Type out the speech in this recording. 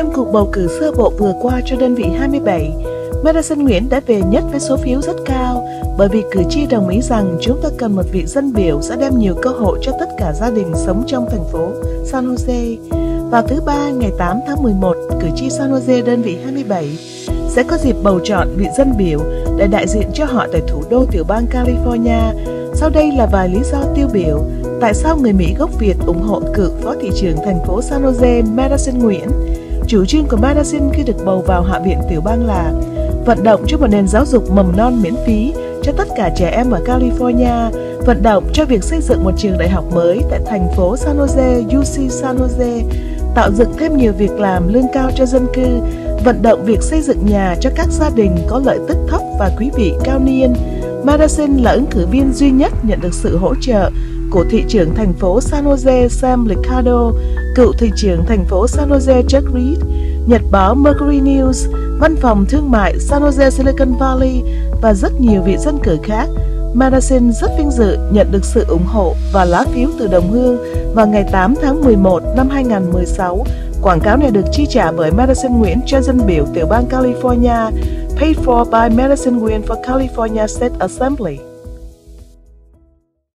Trong cuộc bầu cử sơ bộ vừa qua cho đơn vị 27, Madison Nguyễn đã về nhất với số phiếu rất cao bởi vì cử tri đồng ý rằng chúng ta cần một vị dân biểu sẽ đem nhiều cơ hội cho tất cả gia đình sống trong thành phố San Jose. Vào thứ Ba, ngày 8 tháng 11, cử tri San Jose đơn vị 27 sẽ có dịp bầu chọn vị dân biểu để đại diện cho họ tại thủ đô tiểu bang California. Sau đây là vài lý do tiêu biểu tại sao người Mỹ gốc Việt ủng hộ cựu phó thị trưởng thành phố San Jose Madison Nguyễn. Chủ trương của Madison khi được bầu vào Hạ viện tiểu bang là vận động cho một nền giáo dục mầm non miễn phí cho tất cả trẻ em ở California, vận động cho việc xây dựng một trường đại học mới tại thành phố San Jose, UC San Jose, tạo dựng thêm nhiều việc làm lương cao cho dân cư, vận động việc xây dựng nhà cho các gia đình có lợi tức thấp và quý vị cao niên. Madison là ứng cử viên duy nhất nhận được sự hỗ trợ của thị trưởng thành phố San Jose Sam Liccardo, cựu thị trưởng thành phố San Jose Jack Reed, nhật báo Mercury News, văn phòng thương mại San Jose Silicon Valley và rất nhiều vị dân cử khác. Madison rất vinh dự nhận được sự ủng hộ và lá phiếu từ đồng hương vào ngày 8 tháng 11 năm 2016. Quảng cáo này được chi trả bởi Madison Nguyễn cho dân biểu tiểu bang California, paid for by Madison Nguyễn for California State Assembly.